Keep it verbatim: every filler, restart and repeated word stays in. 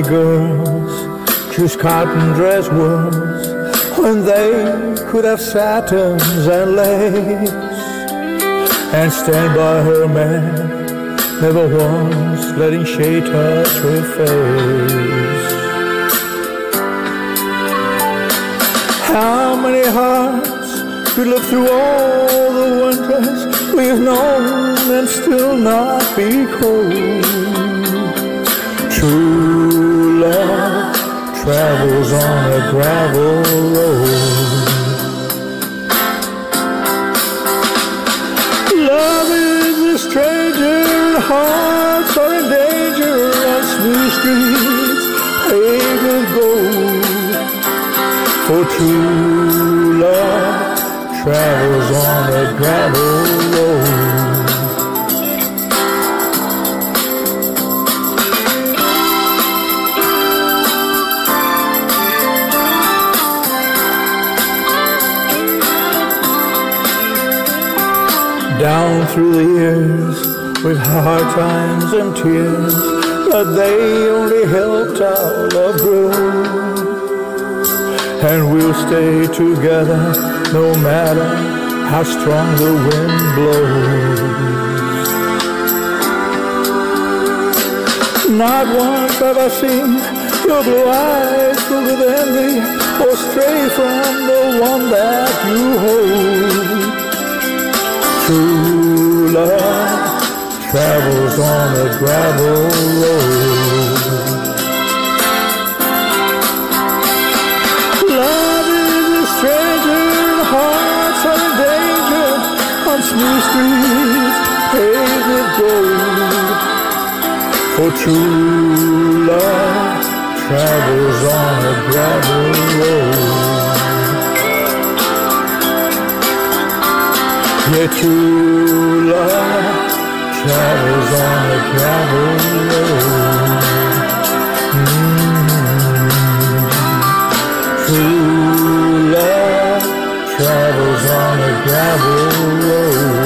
girls choose cotton dress worlds when they could have satins and lace, and stand by her man, never once letting shade touch her face. How many hearts could live through all the winters we've known and still not be cold? True love travels on a gravel road. Love is a stranger and hearts are in danger on smooth streets paved with gold. For true love travels on a gravel road. Down through the years, with hard times and tears, but they only helped our love grow. And we'll stay together no matter how strong the wind blows. Not once have I seen your blue eyes full of envy or stray from the one that you hold. True love travels on a gravel road. Love is a stranger and hearts are in danger on smooth streets paved with gold. For true love travels on a gravel road. Yeah, true love travels on a gravel road. Mm-hmm. True love travels on a gravel road.